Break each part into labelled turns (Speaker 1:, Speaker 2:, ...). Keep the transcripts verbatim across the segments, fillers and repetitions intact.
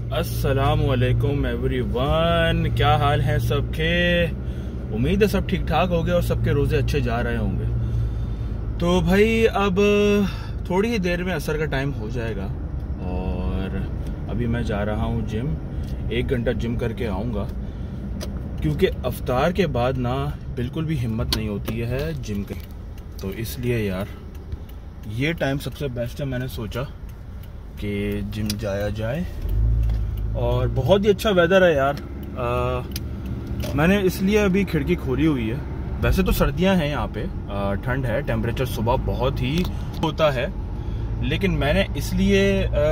Speaker 1: अस्सलामुअलैकुम एवरीवन, क्या हाल है सबके। उम्मीद है सब ठीक ठाक हो गए और सबके रोज़े अच्छे जा रहे होंगे। तो भाई अब थोड़ी ही देर में असर का टाइम हो जाएगा और अभी मैं जा रहा हूँ जिम। एक घंटा जिम करके आऊँगा क्योंकि अफ्तार के बाद ना बिल्कुल भी हिम्मत नहीं होती है जिम की। तो इसलिए यार ये टाइम सबसे बेस्ट है। मैंने सोचा कि जिम जाया जाए और बहुत ही अच्छा वेदर है यार। आ, मैंने इसलिए अभी खिड़की खोली हुई है। वैसे तो सर्दियां हैं यहाँ पे, ठंड है, टेम्परेचर सुबह बहुत ही होता है, लेकिन मैंने इसलिए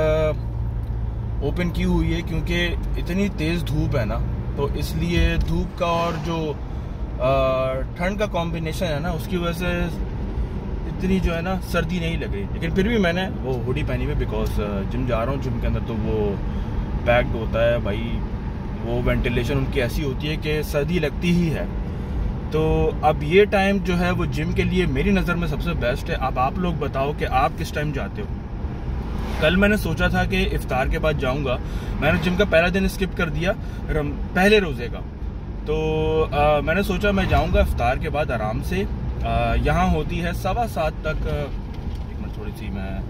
Speaker 1: ओपन की हुई है क्योंकि इतनी तेज़ धूप है ना, तो इसलिए धूप का और जो ठंड का कॉम्बिनेशन है ना, उसकी वजह से इतनी जो है ना सर्दी नहीं लग रही। लेकिन फिर भी मैंने वो हुडी पहनी हुई बिकॉज जिम जा रहा हूँ। जिम के अंदर तो वो पैक्ड होता है भाई, वो वेंटिलेशन उनकी ऐसी होती है कि सर्दी लगती ही है। तो अब ये टाइम जो है वो जिम के लिए मेरी नज़र में सबसे बेस्ट है। अब आप लोग बताओ कि आप किस टाइम जाते हो। कल मैंने सोचा था कि इफ्तार के बाद जाऊंगा, मैंने जिम का पहला दिन स्किप कर दिया पहले रोज़े का। तो आ, मैंने सोचा मैं जाऊंगा इफ्तार के बाद आराम से। यहाँ होती है सवा सात तक। एक मिनट, थोड़ी सी मैं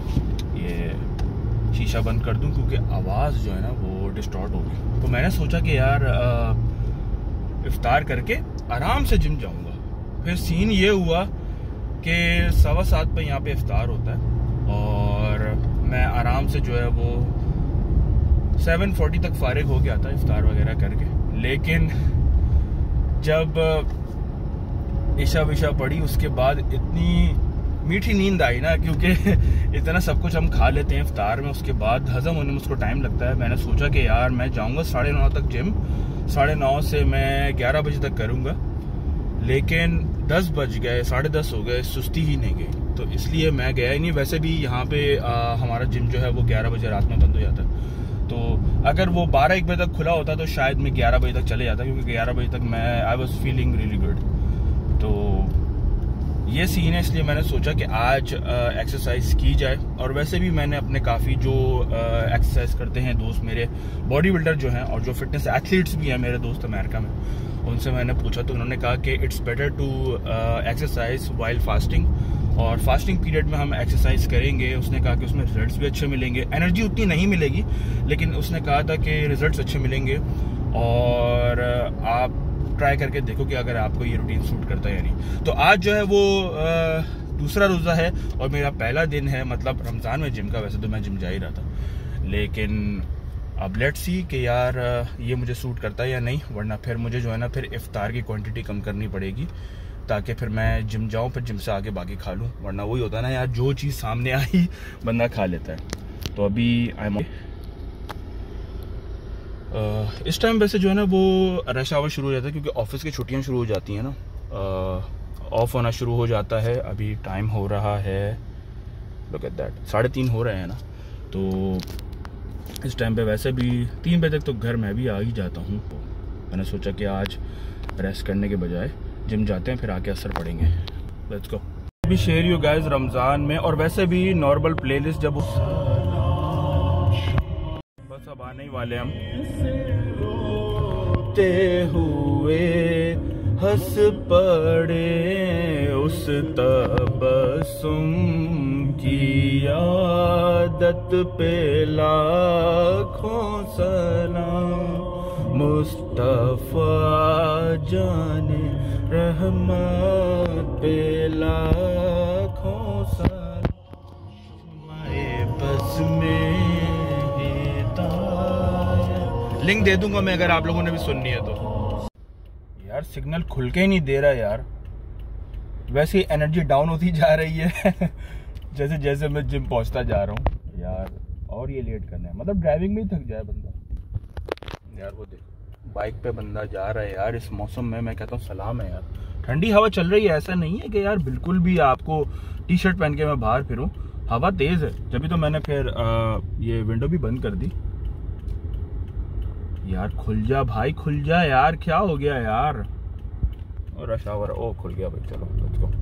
Speaker 1: ये शीशा बंद कर दूं क्योंकि आवाज़ जो है ना वो डिस्टॉर्ट होगी। तो मैंने सोचा कि यार इफ्तार करके आराम से जिम जाऊंगा। फिर सीन ये हुआ कि सवा सात पे यहाँ पे इफ्तार होता है और मैं आराम से जो है वो सेवन फोर्टी तक फारिग हो गया था इफ्तार वगैरह करके। लेकिन जब इशा विशा पड़ी उसके बाद इतनी मीठी नींद आई ना, क्योंकि इतना सब कुछ हम खा लेते हैं इफ्तार में, उसके बाद हजम होने में उसको टाइम लगता है। मैंने सोचा कि यार मैं जाऊंगा साढ़े नौ तक जिम, साढ़े नौ से मैं ग्यारह बजे तक करूंगा। लेकिन दस बज गए, साढ़े दस हो गए, सुस्ती ही नहीं गई, तो इसलिए मैं गया ही नहीं। वैसे भी यहाँ पे आ, हमारा जिम जो है वो ग्यारह बजे रात में बंद हो जाता है। तो अगर वो बारह एक बजे तक खुला होता तो शायद मैं ग्यारह बजे तक चले जाता, क्योंकि ग्यारह बजे तक मैं I was feeling really good. तो ये सीन है, इसलिए मैंने सोचा कि आज एक्सरसाइज की जाए। और वैसे भी मैंने अपने काफ़ी जो एक्सरसाइज करते हैं दोस्त मेरे, बॉडी बिल्डर जो हैं और जो फिटनेस एथलीट्स भी हैं मेरे दोस्त अमेरिका में, उनसे मैंने पूछा तो उन्होंने कहा कि it's better to exercise while fasting, और फास्टिंग पीरियड में हम एक्सरसाइज करेंगे। उसने कहा कि उसमें रिजल्ट्स भी अच्छे मिलेंगे, एनर्जी उतनी नहीं मिलेगी, लेकिन उसने कहा था कि रिजल्ट्स अच्छे मिलेंगे। और आप ट्राई करके देखो कि अगर आपको ये रूटीन सूट करता है या नहीं। तो आज जो है वो आ, दूसरा रोज़ा है और मेरा पहला दिन है, मतलब रमज़ान में जिम का। वैसे तो मैं जिम जा ही रहा था, लेकिन अब लेट्स सी कि यार ये मुझे सूट करता है या नहीं, वरना फिर मुझे जो है ना फिर इफ्तार की क्वांटिटी कम करनी पड़ेगी ताकि फिर मैं जिम जाऊँ, फिर जिम से आगे बाकी खा लूँ। वरना वही होता है ना यार, जो चीज़ सामने आई बंदा खा लेता है। तो अभी आई एम Uh, इस टाइम वैसे जो है ना वो रश आवर शुरू हो जाता है क्योंकि ऑफिस की छुट्टियां शुरू हो जाती हैं ना, ऑफ uh, होना शुरू हो जाता है। अभी टाइम हो रहा है, लुक एट दैट, साढ़े तीन हो रहे हैं ना। तो इस टाइम पे वैसे भी तीन बजे तक तो घर मैं भी आ ही जाता हूँ। तो मैंने सोचा कि आज रेस्ट करने के बजाय जिम जाते हैं, फिर आके असर पड़ेंगे। Let's go. अभी शेयर यू गाइस रमज़ान में, और वैसे भी नॉर्मल प्लेलिस्ट जब उस सब आने ही वाले हम ते हुए हंस पड़े उस तबस्सुम की आदत पे लाखों सलाम, मुस्तफा जाने रहमत पे लाखों सलाम, बस में लिंक दे दूंगा मैं अगर आप लोगों ने भी सुननी है तो। यार सिग्नल खुल के ही नहीं दे रहा यार, वैसे ही एनर्जी डाउन होती जा रही है जैसे जैसे मैं जिम पहुंचता जा रहा हूँ यार। और ये लेट करना है, मतलब ड्राइविंग में ही थक जाए बंदा यार। वो देख बाइक पे बंदा जा रहा है यार इस मौसम में, मैं कहता हूँ सलाम है यार। ठंडी हवा चल रही है, ऐसा नहीं है कि यार बिल्कुल भी आपको टी शर्ट पहन के मैं बाहर फिरूँ, हवा तेज़ है। जब तो मैंने फिर आ, ये विंडो भी बंद कर दी। यार खुल जा भाई, खुल जा यार, क्या हो गया यार। और रश आवर, ओ खुल गया भाई, चलो लेट्स गो।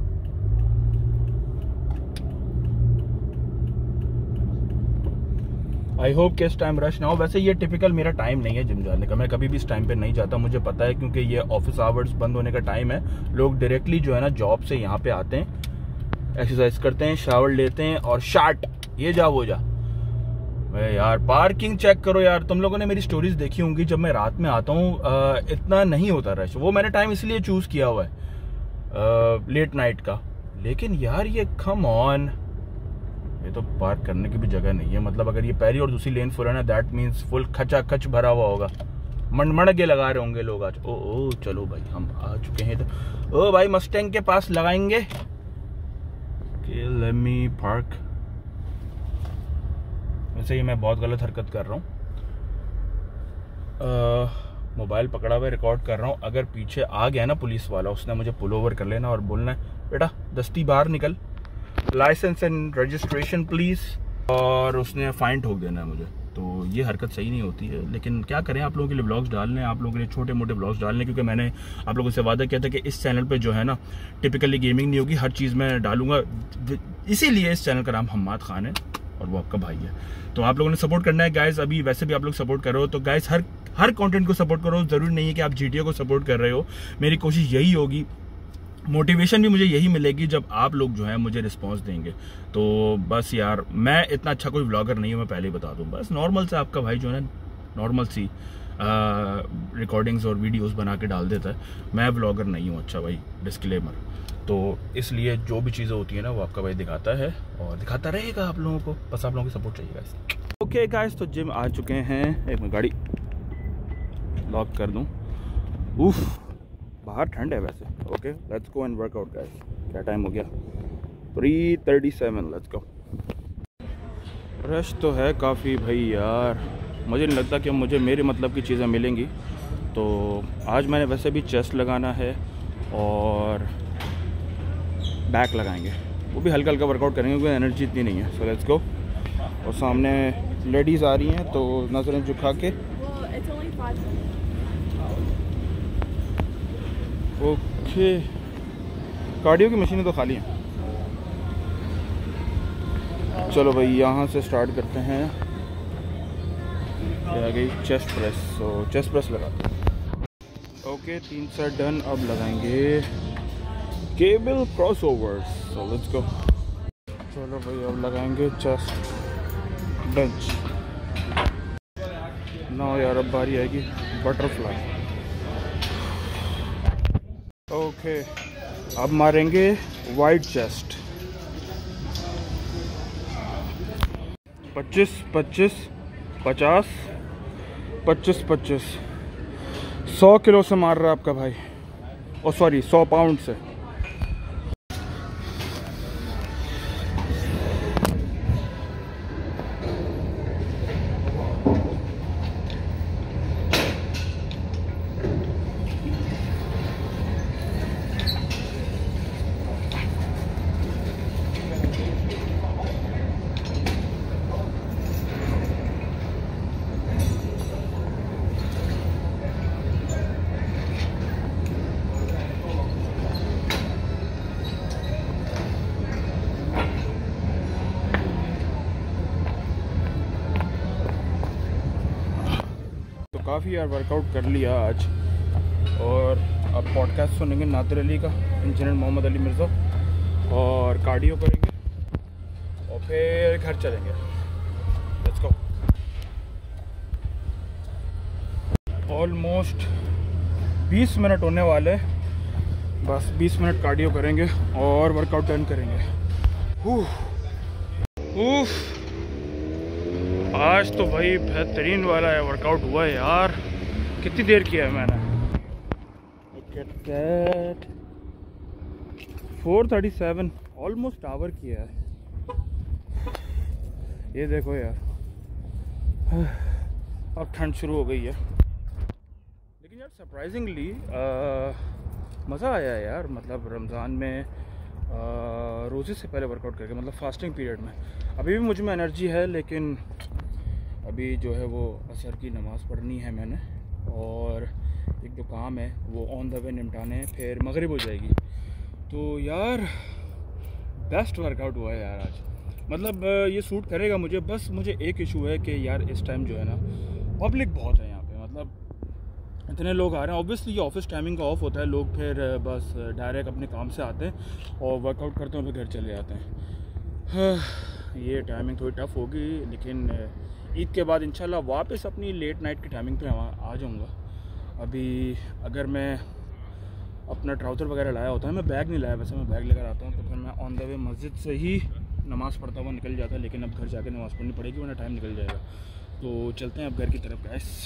Speaker 1: आई होप कि इस टाइम रश ना हो। वैसे ये टिपिकल मेरा टाइम नहीं है जिम जाने का, मैं कभी भी इस टाइम पे नहीं जाता, मुझे पता है, क्योंकि ये ऑफिस आवर्स बंद होने का टाइम है। लोग डायरेक्टली जो है ना जॉब से यहाँ पे आते हैं, एक्सरसाइज करते हैं, शावर लेते हैं और शाट ये जा वो जा। यार पार्किंग चेक करो यार, तुम लोगों ने मेरी स्टोरीज देखी होंगी, जब मैं रात में आता हूँ इतना नहीं होता रश। वो मैंने टाइम इसलिए चूज किया हुआ है आ, लेट नाइट का। लेकिन यार ये कम ऑन, ये तो पार्क करने की भी जगह नहीं है। मतलब अगर ये पहली और दूसरी लेन फुल है ना, दैट मीन्स फुल खचा खच भरा हुआ होगा, मंड के लगा रहे होंगे लोग आज। ओ ओ चलो भाई हम आ चुके हैं। तो ओ भाई मस्टैंग के पास लगाएंगे। Let me park. वैसे ही मैं बहुत गलत हरकत कर रहा हूँ, मोबाइल पकड़ा हुआ रिकॉर्ड कर रहा हूँ। अगर पीछे आ गया ना पुलिस वाला, उसने मुझे पुल ओवर कर लेना और बोलना है बेटा दस्ती बाहर निकल, लाइसेंस एंड रजिस्ट्रेशन प्लीज, और उसने फाइन ठोक देना है मुझे। तो ये हरकत सही नहीं होती है, लेकिन क्या करें, आप लोगों के लिए ब्लॉग्स डालने हैं, आप लोगों के लिए छोटे मोटे ब्लॉग्स डालने हैं, क्योंकि मैंने आप लोगों से वादा किया था कि इस चैनल पे जो है ना टिपिकली गेमिंग नहीं होगी, हर चीज़ मैं डालूंगा। इसीलिए इस चैनल का नाम हम्माद खान है और वो आपका भाई है। तो आप लोगों ने सपोर्ट करना है गाइस। अभी वैसे भी आप लोग सपोर्ट कर रहे हो, तो गाइस हर हर कंटेंट को सपोर्ट करो। जरूरी नहीं है कि आप जीटीए को सपोर्ट कर रहे हो, मेरी कोशिश यही होगी, मोटिवेशन भी मुझे यही मिलेगी जब आप लोग जो है मुझे रिस्पांस देंगे। तो बस यार मैं इतना अच्छा कोई व्लॉगर नहीं हूँ, मैं पहले ही बता दूँ। बस नॉर्मल से आपका भाई जो है ना नॉर्मल सी रिकॉर्डिंग्स और वीडियोस बना के डाल देता है। मैं व्लॉगर नहीं हूँ, अच्छा भाई, डिस्क्लेमर। तो इसलिए जो भी चीज़ें होती है ना वो आपका भाई दिखाता है और दिखाता रहेगा आप लोगों को, बस आप लोगों की सपोर्ट चाहिए गाइस। ओके गाइस, तो जिम आ चुके हैं। एक मिनट गाड़ी लॉक कर दूँ। उफ बाहर ठंड है वैसे। Okay let's go and workout guys. क्या टाइम हो गया? Three thirty seven. Let's go. Rush तो है काफ़ी भाई यार, मुझे नहीं लगता कि मुझे मेरे मतलब की चीज़ें मिलेंगी। तो आज मैंने वैसे भी चेस्ट लगाना है और बैक लगाएंगे, वो भी हल्का हल्का वर्कआउट करेंगे क्योंकि एनर्जी इतनी नहीं है। So let's go. और सामने लेडीज़ आ रही हैं तो नज़रें झुका के। ओके कार्डियो की मशीनें तो खाली हैं। चलो भाई यहाँ से स्टार्ट करते हैं। ये आ गई chest press, so chest press लगाते हैं। ओके तीन सेट डन। अब लगाएंगे cable crossovers. So let's go. चलो भाई अब लगाएंगे चेस्ट बेंच। ना यार अब बारी आएगी बटरफ्लाई। ओके अब मारेंगे वाइड चेस्ट। पच्चीस पच्चीस पचास पच्चीस पच्चीस सौ किलो से मार रहा है आपका भाई, ओ सॉरी सौ पाउंड से। काफ़ी यार वर्कआउट कर लिया आज, और अब पॉडकास्ट सुनेंगे नादिर अली का, इंजीनियर मोहम्मद अली मिर्ज़ा, और कार्डियो करेंगे और फिर घर चलेंगे। Let's go. ऑलमोस्ट बीस मिनट होने वाले, बस बीस मिनट कार्डियो करेंगे और वर्कआउट डन करेंगे। उफ आज तो भाई बेहतरीन वाला है वर्कआउट हुआ है यार। कितनी देर किया है मैंने? Four thirty seven, almost hour किया है। ये देखो यार अब ठंड शुरू हो गई है, लेकिन यार सरप्राइजिंगली मज़ा आया यार। मतलब रमज़ान में रोज़े से पहले वर्कआउट करके, मतलब फास्टिंग पीरियड में। अभी भी मुझ में एनर्जी है, लेकिन अभी जो है वो असर की नमाज़ पढ़नी है मैंने, और एक जो काम है वो ऑन द वे निपटाने हैं, फिर मगरिब हो जाएगी। तो यार बेस्ट वर्कआउट हुआ है यार आज। मतलब ये सूट करेगा मुझे। बस मुझे एक इशू है कि यार इस टाइम जो है ना पब्लिक बहुत है यहाँ पे, मतलब इतने लोग आ रहे हैं। ऑब्वियसली ये ऑफिस टाइमिंग का ऑफ होता है, लोग फिर बस डायरेक्ट अपने काम से आते हैं और वर्कआउट करते हैं और फिर घर चले जाते हैं। ये टाइमिंग थोड़ी टफ होगी, लेकिन ईद के बाद इंशाल्लाह वापस अपनी लेट नाइट की टाइमिंग पे आ जाऊँगा। अभी अगर मैं अपना ट्राउज़र वगैरह लाया होता है, मैं बैग नहीं लाया, वैसे मैं बैग लेकर आता हूँ तो फिर मैं ऑन द वे मस्जिद से ही नमाज़ पढ़ता हुआ निकल जाता है। लेकिन अब घर जाके नमाज़ पढ़नी पड़ेगी वरना टाइम निकल जाएगा। तो चलते हैं अब घर की तरफ गाइस।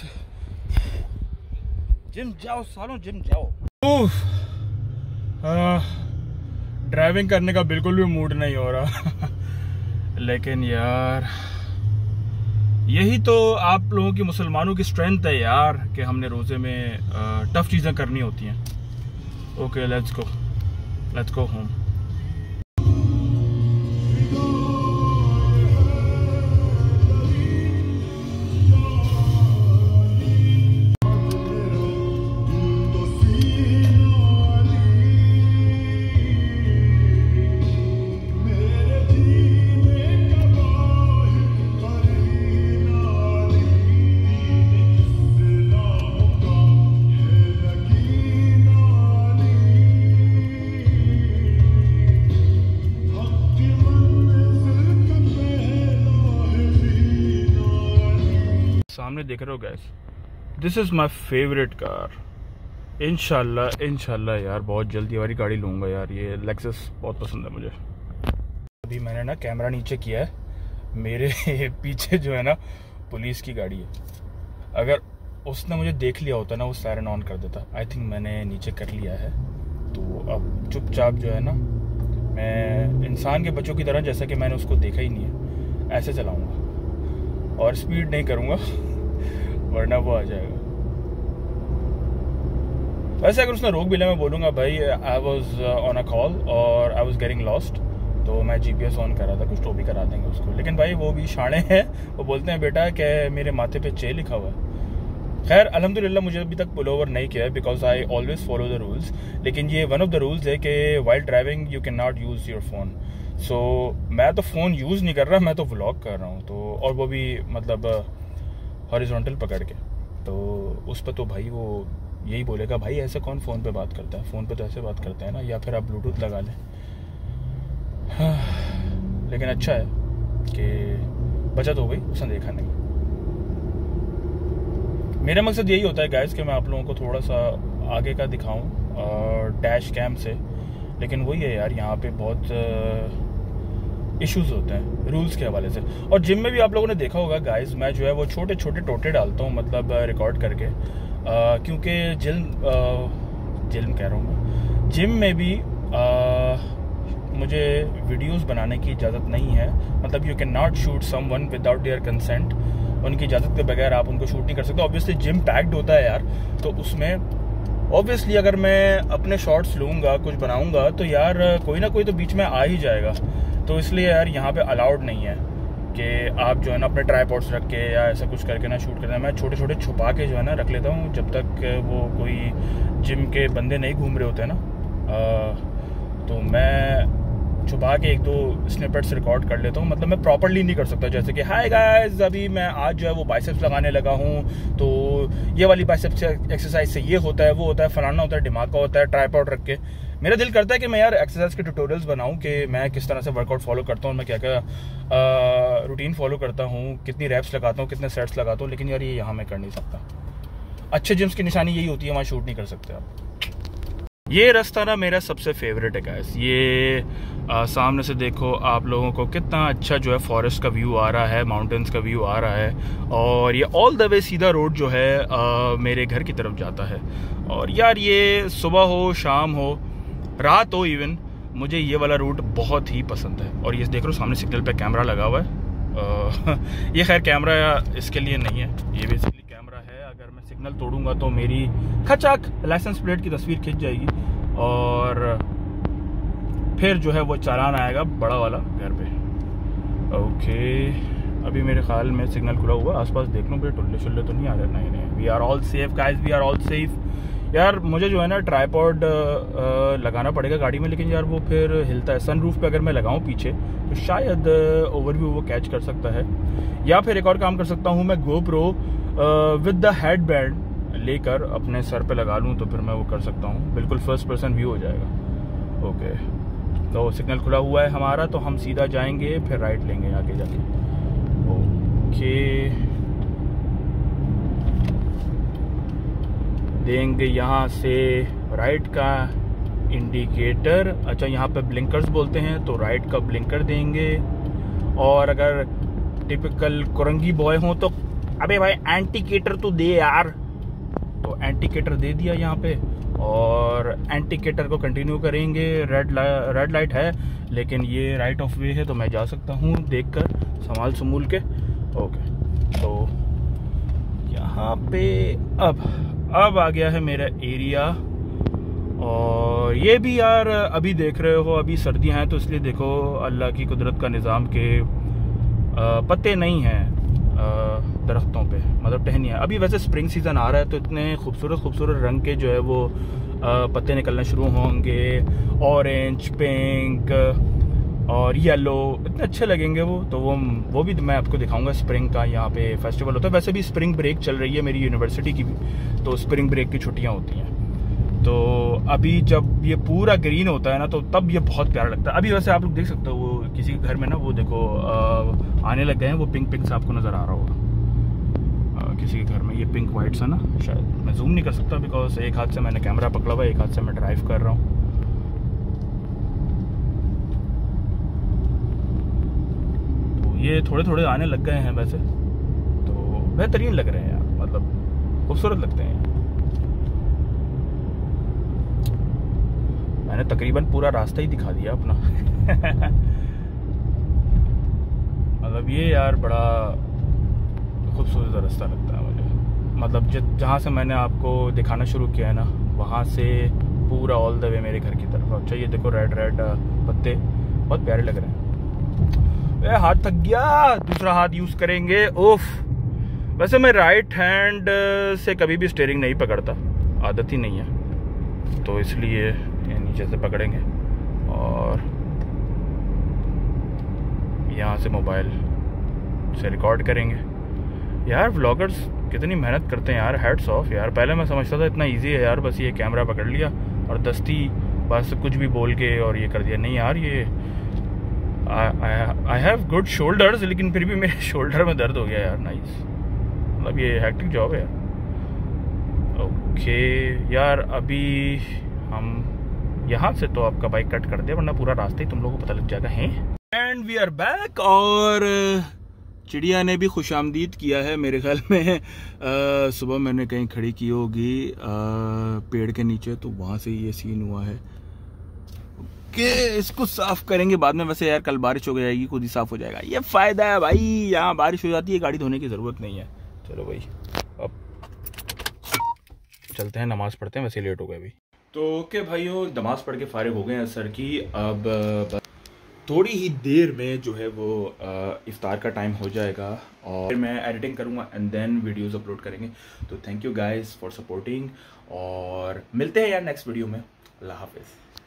Speaker 1: जिम जाओ सालों, जिम जाओ। ड्राइविंग करने का बिल्कुल भी मूड नहीं हो रहा लेकिन यार यही तो आप लोगों की मुसलमानों की स्ट्रेंथ है यार, कि हमने रोज़े में टफ़ चीज़ें करनी होती हैं। Okay let's go, let's go home. सामने देख रहे हो guys, this is my favourite car. इंशाल्लाह इंशाल्लाह यार बहुत जल्दी हमारी गाड़ी लूँगा यार। ये लेक्सस बहुत पसंद है मुझे। अभी मैंने ना कैमरा नीचे किया है, मेरे पीछे जो है ना पुलिस की गाड़ी है। अगर उसने मुझे देख लिया होता ना वो सायरन ऑन कर देता। आई थिंक मैंने नीचे कर लिया है, तो अब चुपचाप जो है ना मैं इंसान के बच्चों की तरह, जैसा कि मैंने उसको देखा ही नहीं है, ऐसे चलाऊँगा और स्पीड नहीं करूँगा वरना वो आ जाएगा। वैसे अगर उसने रोक भी लिया मैं बोलूँगा भाई I was on a call और आई वॉज गेटिंग लॉस्ट, तो मैं जीपीएस ऑन कर रहा था, कुछ तो भी करा देंगे उसको। लेकिन भाई वो भी शाणे हैं, वो बोलते हैं बेटा कि मेरे माथे पे चे लिखा हुआ है। खैर अल्हम्दुलिल्लाह मुझे अभी तक पुल ओवर नहीं किया है because I always follow the rules. लेकिन ये वन ऑफ द रूल्स है कि while driving you can not use your phone. So मैं तो फ़ोन यूज़ नहीं कर रहा, मैं तो व्लॉग कर रहा हूँ, तो और वो भी मतलब हॉरिजॉन्टल पकड़ के। तो उस पर तो भाई वो यही बोलेगा भाई ऐसे कौन फ़ोन पे बात करता है, फ़ोन पे तो ऐसे बात करते हैं ना, या फिर आप ब्लूटूथ लगा लें। हाँ, लेकिन अच्छा है कि बचत हो गई, उसने देखा नहीं। मेरा मकसद यही होता है गाइस कि मैं आप लोगों को थोड़ा सा आगे का दिखाऊं डैश कैम से। लेकिन वही है यार, यहाँ पे बहुत इश्यूज होते हैं रूल्स के हवाले से। और जिम में भी आप लोगों ने देखा होगा गाइस, मैं जो है वो छोटे छोटे टोटे डालता हूँ, मतलब रिकॉर्ड करके, क्योंकि जिम जिम कह रहा हूँ मैं जिम में भी आ, मुझे वीडियोस बनाने की इजाज़त नहीं है। मतलब you can not shoot someone without their consent. उनकी इजाज़त के बगैर आप उनको शूट नहीं कर सकते। ऑब्वियसली जिम पैक्ड होता है यार, तो उसमें ऑब्वियसली अगर मैं अपने शॉट्स लूँगा, कुछ बनाऊँगा, तो यार कोई ना कोई तो बीच में आ ही जाएगा। तो इसलिए यार यहाँ पे अलाउड नहीं है कि आप जो है ना अपने ट्राइपॉड्स रख के या ऐसा कुछ करके ना शूट करना। मैं छोटे छोटे छुपा के जो है ना रख लेता हूँ, जब तक वो कोई जिम के बंदे नहीं घूम रहे होते हैं ना, आ, तो मैं छुपा के एक दो स्निपेट्स रिकॉर्ड कर लेता हूँ। मतलब मैं प्रॉपर्ली नहीं कर सकता, जैसे कि हाय गाइस अभी मैं आज जो है वो बाइसेप्स लगाने लगा हूँ, तो ये वाली बाइसेप्स एक्सरसाइज से ये होता है, वो होता है, फलाना होता है, धमाका होता है, ट्राइपॉड रख के। मेरा दिल करता है कि मैं यार एक्सरसाइज के ट्यूटोरियल्स बनाऊं कि मैं किस तरह से वर्कआउट फॉलो करता हूँ, मैं क्या क्या रूटीन फॉलो करता हूँ, कितनी रैप्स लगाता हूँ, कितने सेट्स लगाता हूँ। लेकिन यार ये यहाँ मैं कर नहीं सकता। अच्छे जिम्स की निशानी यही होती है, वहाँ शूट नहीं कर सकते आप। ये रास्ता ना मेरा सबसे फेवरेट है गाइस। ये आ, सामने से देखो आप लोगों को कितना अच्छा जो है फॉरेस्ट का व्यू आ रहा है, माउंटेन्स का व्यू आ रहा है, और ये ऑल द वे सीधा रोड जो है आ, मेरे घर की तरफ जाता है। और यार ये सुबह हो, शाम हो, रात हो, इवन मुझे ये वाला रूट बहुत ही पसंद है। और ये देख रहे हो सामने सिग्नल पे कैमरा लगा हुआ है। आ, ये खैर कैमरा इसके लिए नहीं है, ये बेसिकली कैमरा है, अगर मैं सिग्नल तोड़ूंगा तो मेरी खचाक लाइसेंस प्लेट की तस्वीर खिंच जाएगी और फिर जो है वो चालान आएगा बड़ा वाला घर पे। ओके अभी मेरे ख्याल में सिग्नल खुला हुआ, आसपास देख लो भाई टुल्ले शुल्ले तो नहीं आ रहे। नहीं नहीं, we are all safe guys, we are all safe. यार मुझे जो है ना ट्राइपॉड लगाना पड़ेगा गाड़ी में, लेकिन यार वो फिर हिलता है। सनरूफ पे अगर मैं लगाऊं पीछे तो शायद ओवरव्यू वो कैच कर सकता है। या फिर एक और काम कर सकता हूं, मैं गोप्रो विद द हेडबैंड लेकर अपने सर पे लगा लूं तो फिर मैं वो कर सकता हूं, बिल्कुल फर्स्ट पर्सन व्यू हो जाएगा। ओके, तो सिग्नल खुला हुआ है हमारा, तो हम सीधा जाएंगे, फिर राइट लेंगे आगे जाके। ओके, देंगे यहाँ से राइट का इंडिकेटर। अच्छा, यहाँ पे ब्लिंकर्स बोलते हैं, तो राइट का ब्लिंकर देंगे। और अगर टिपिकल कुरंगी बॉय हो तो अबे भाई एंटीकेटर तो दे यार, तो एंटीकेटर दे दिया यहाँ पे। और एंटीकेटर को कंटिन्यू करेंगे। रेड ला, रेड लाइट है, लेकिन ये राइट ऑफ वे है, तो मैं जा सकता हूँ देखकर संभाल संभूल के। ओके, तो यहाँ पे अब अब आ गया है मेरा एरिया। और ये भी यार अभी देख रहे हो, अभी सर्दियाँ हैं, तो इसलिए देखो अल्लाह की कुदरत का निज़ाम के पत्ते नहीं हैं दरख्तों पे, मतलब टहनियाँ। अभी वैसे स्प्रिंग सीज़न आ रहा है, तो इतने खूबसूरत खूबसूरत रंग के जो है वो पत्ते निकलना शुरू होंगे। ऑरेंज, पिंक और येलो, इतने अच्छे लगेंगे वो। तो वो वो भी मैं आपको दिखाऊंगा। स्प्रिंग का यहाँ पे फेस्टिवल होता है। वैसे भी स्प्रिंग ब्रेक चल रही है मेरी यूनिवर्सिटी की भी, तो स्प्रिंग ब्रेक की छुट्टियाँ होती हैं। तो अभी जब ये पूरा ग्रीन होता है ना, तो तब ये बहुत प्यारा लगता है। अभी वैसे आप लोग देख सकते हो वो किसी के घर में ना, वो देखो आ, आने लग गए हैं वो पिंक पिंक से, आपको नज़र आ रहा होगा किसी के घर में, ये पिंक वाइट सा ना। शायद मैं जूम नहीं कर सकता बिकॉज एक हाथ से मैंने कैमरा पकड़ा हुआ है, एक हाथ से मैं ड्राइव कर रहा हूँ। ये थोड़े थोड़े आने लग गए हैं वैसे, तो बेहतरीन लग रहे हैं यार, मतलब खूबसूरत लगते हैं। मैंने तकरीबन पूरा रास्ता ही दिखा दिया अपना। मतलब ये यार बड़ा खूबसूरत रास्ता लगता है मुझे। मतलब जहाँ से मैंने आपको दिखाना शुरू किया है ना, वहाँ से पूरा ऑल द वे मेरे घर की तरफ। अच्छा, ये देखो रेड रेड पत्ते बहुत प्यारे लग रहे हैं। ए, हाथ थक गया, दूसरा हाथ यूज करेंगे। ओफ, वैसे मैं राइट हैंड से कभी भी स्टीयरिंग नहीं पकड़ता, आदत ही नहीं है, तो इसलिए ये नीचे से पकड़ेंगे और यहाँ से मोबाइल से रिकॉर्ड करेंगे। यार व्लॉगर्स कितनी मेहनत करते हैं यार, हेड्स ऑफ यार। पहले मैं समझता था इतना इजी है यार, बस ये कैमरा पकड़ लिया और दस्ती बस कुछ भी बोल के और ये कर दिया। नहीं यार, ये आई हैव गुड शोल्डर्स, लेकिन फिर भी मेरे शोल्डर में दर्द हो गया यार। नाइस, मतलब ये हैक्टिक जॉब है यार। ओके यार, अभी हम यहाँ से तो आपका बाइक कट कर दे, वरना पूरा रास्ते ही तुम लोगों को पता लग जाएगा। हैं एंड वी आर बैक। और चिड़िया ने भी खुशामदीद किया है मेरे ख्याल में। आ, सुबह मैंने कहीं खड़ी की होगी पेड़ के नीचे, तो वहाँ से ये सीन हुआ है कि इसको साफ करेंगे बाद में। वैसे यार कल बारिश हो जाएगी, खुद ही साफ हो जाएगा। ये फायदा है भाई, यहाँ बारिश हो जाती है, गाड़ी धोने की जरूरत नहीं है। चलो भाई, अब चलते हैं, नमाज पढ़ते हैं, वैसे लेट हो गए अभी। तो ओके भाइयों, नमाज पढ़ के फारिग हो गए हैं असर की। अब थोड़ी ही देर में जो है वो इफ्तार का टाइम हो जाएगा और फिर मैं एडिटिंग करूँगा एंड देन वीडियोस अपलोड करेंगे। तो thank you guys for supporting, और मिलते हैं यार नेक्स्ट वीडियो में। अल्लाह हाफिज़।